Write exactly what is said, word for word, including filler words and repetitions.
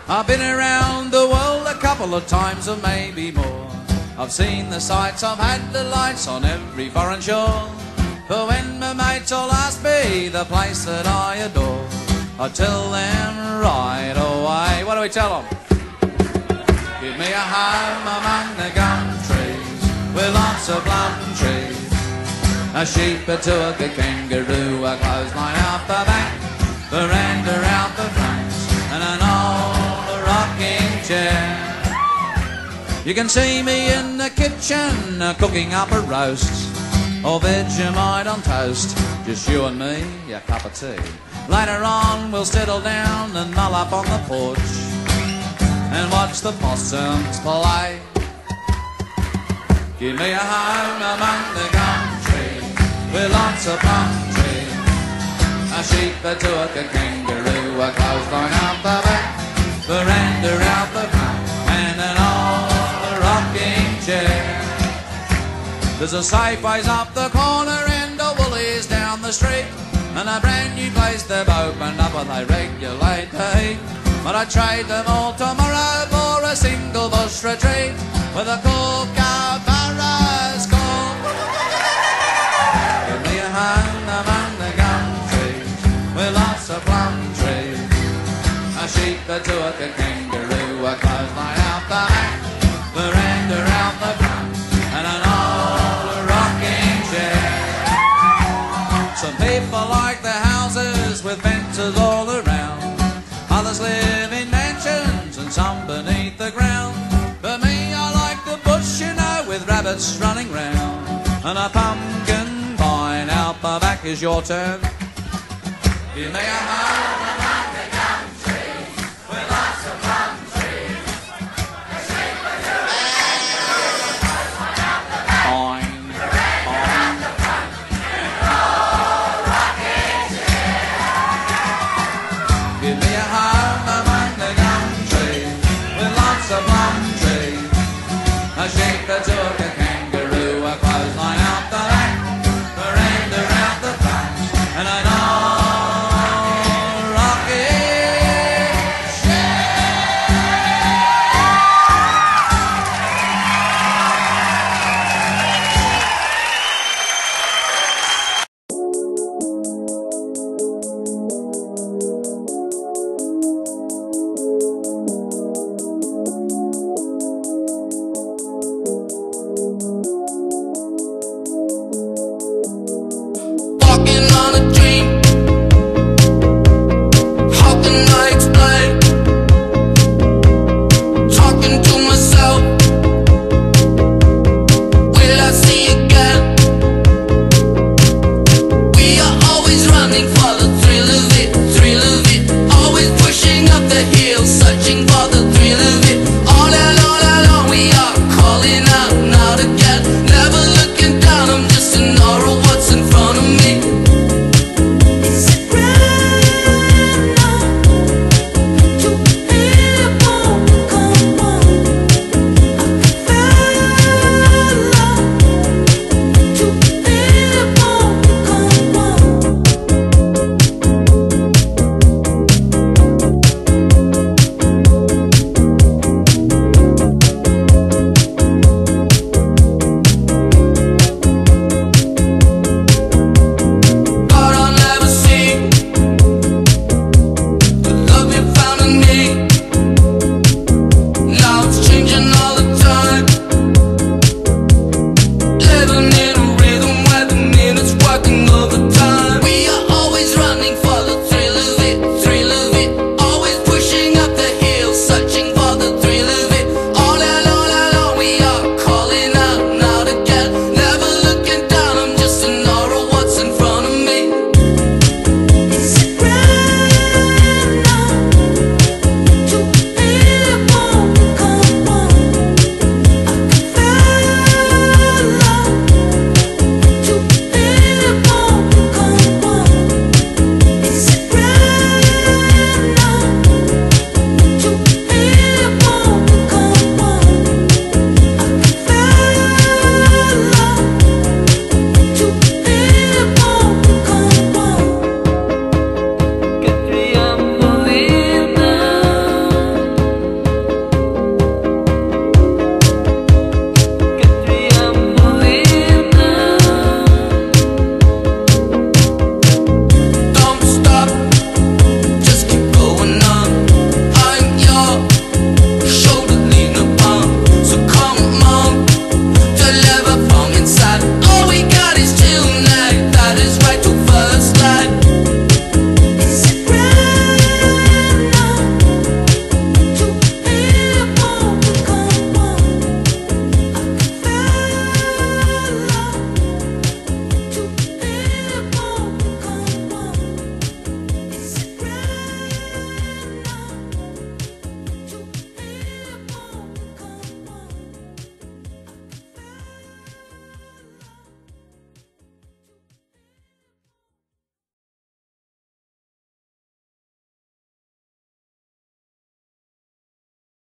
I've been around the world a couple of times or maybe more. I've seen the sights, I've had the lights on every foreign shore. But when my mates all ask me the place that I adore, I tell them right away. What do we tell them? Give me a home among the gum trees with lots of plum trees, a sheep, a turk, a kangaroo, a clothesline out the back, veranda out the front, and an old rocking chair. You can see me in the kitchen uh, cooking up a roast or Vegemite on toast, just you and me, a cup of tea. Later on we'll settle down and mull up on the porch and watch the possums play. Give me a home among the gum trees with lots of plum trees, a sheep, a turk, a kangaroo, a clothesline out the back, veranda out the front, and an old rocking chair. There's a Safeways up the corner and a Woolies down the street, and a brand new place they've opened up and they regulate the heat. But I'd trade them all tomorrow for a single bush retreat with a kookaburra's call. Give me a home among the gum trees with lots of plum trees, a sheep, a turk, a kangaroo, a clothesline out the back, veranda out the front, and an old rocking chair. Some people like their houses with fences all around, others live in mansions and some beneath the ground. But me, I like the bush, you know, with rabbits running round, and a pumpkin vine out the back. Is your turn. Give me a home.